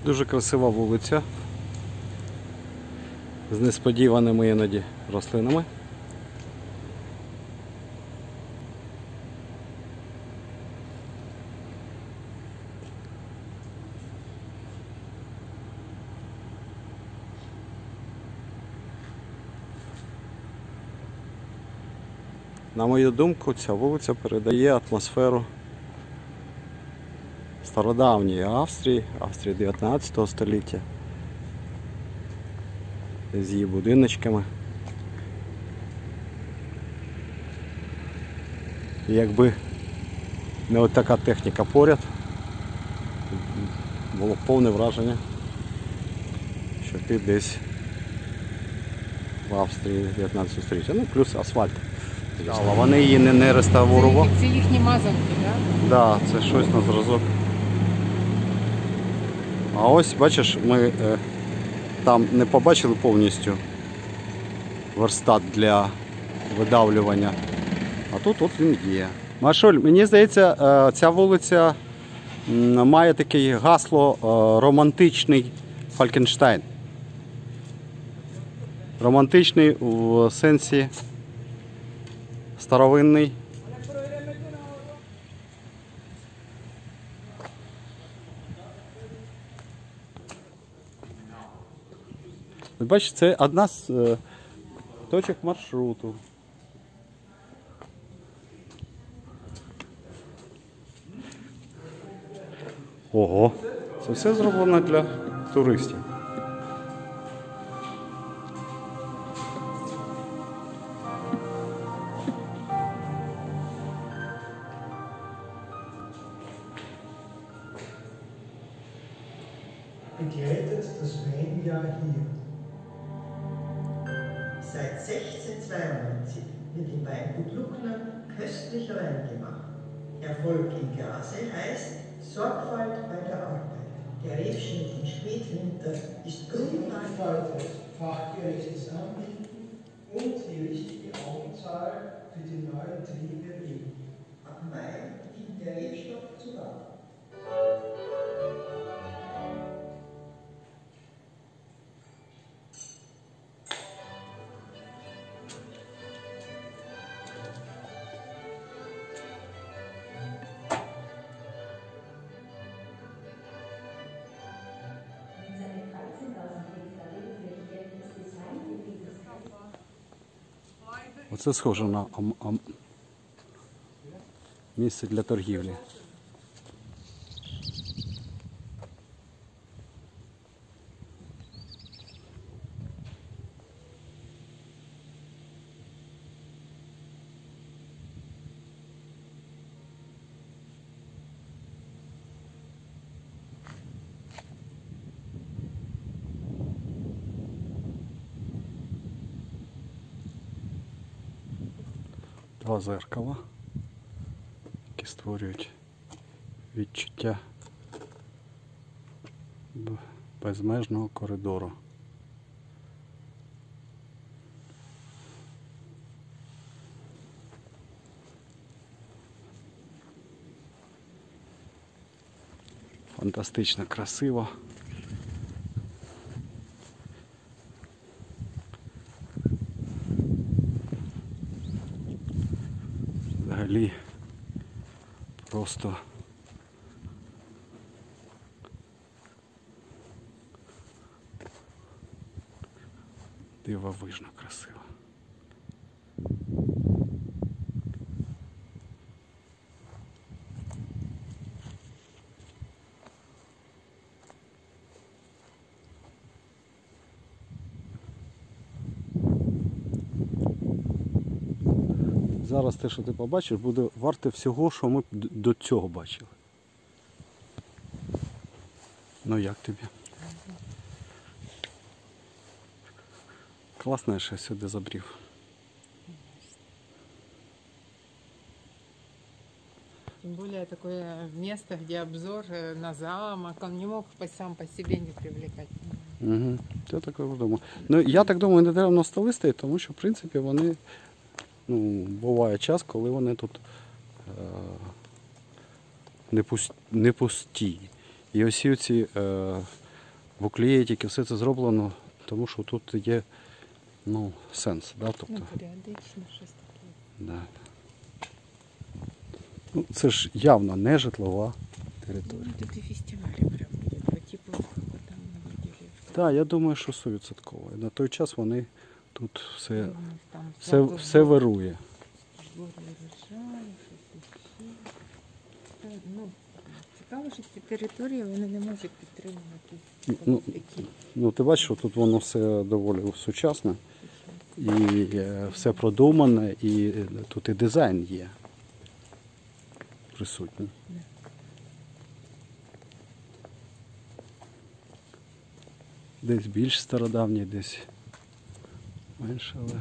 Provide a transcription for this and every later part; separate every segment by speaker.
Speaker 1: Дуже красива вулиця з несподіваними іноді рослинами. На мою думку, ця вулиця передає атмосферу стародавньої Австрії 19 століття. З її будиночками. І якби не от така техніка поряд, було повне враження, що ти десь в Австрії 19 століття. Ну, плюс асфальт. Але вони її не реставрували.
Speaker 2: Це їхні мазанки, так?
Speaker 1: Так, це щось на зразок. А ось, бачиш, ми там не побачили повністю верстат для видавлювання. А тут от він є. Машуль, мені здається, ця вулиця має таке гасло романтичний Фалькенштайн. Романтичний в сенсі старовинний. Бачите, це одна з точок маршруту. Ого, це все зроблено для туристів.
Speaker 3: Begleitet das Weinjahr hier. Seit 1692 wird im Weingut Luckner köstlicher Wein gemacht. Erfolg im Glase heißt Sorgfalt bei der Arbeit. Der Rebschnitt im Spätwinter ist Grundlage, fachgerechtes Anbieten und die richtige Augenzahl für die neuen Triebe Reben. Ab Mai dient der Rebstock zu Gaben.
Speaker 1: Оце схоже на місце для торгівлі. Два зеркала, які створюють відчуття безмежного коридору. Фантастично красиво. Взагалі просто дивовижно красиво. Зараз те, що ти побачиш, буде варте всього, що ми до цього бачили. Ну як тобі? Класно, що я сюди забрів.
Speaker 2: Тем более такое место, где обзор на замок, он не мог сам по себе не привлекать.
Speaker 1: Угу. Я так думаю. Ну, я так думаю, не треба на столи стоять, тому що, в принципі, вони, ну, буває час, коли вони тут не пусті. І ось ці в уклеїтіки, все це зроблено, тому що тут є ну, сенс. Да? Тобто,
Speaker 2: Ну, періодично щось таке.
Speaker 1: да. Ну, це ж явно не житлова територія.
Speaker 2: Ну, тут і фестивалі прям буде, по типу, там на виділі.
Speaker 1: Так, я думаю, що 100%. На той час вони тут все,
Speaker 2: Там
Speaker 1: все вирує.
Speaker 2: збори врожаю, щось ще. Ну, цікаво, що ці території вони не можуть підтримувати
Speaker 1: Ну,
Speaker 2: такі.
Speaker 1: Ну, ти бачиш, що тут воно все доволі сучасне і все продумане, і тут і дизайн є присутній. Десь більш стародавній, десь менше, але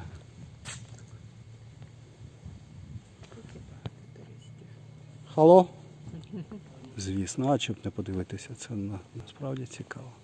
Speaker 2: Тут і багато туристів.
Speaker 1: Хало? Звісно, а чим не подивитися, це насправді цікаво.